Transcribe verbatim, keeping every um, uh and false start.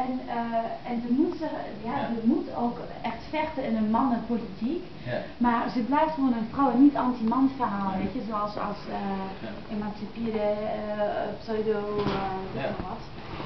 En, uh, en ze moet, zich, ja, ja. ze moet ook echt vechten in een mannenpolitiek. Ja. Maar ze blijft gewoon een vrouw en niet anti-man verhaal, ja. weet je, zoals als uh, ja. emancipierde uh, pseudo uh, ja. wat.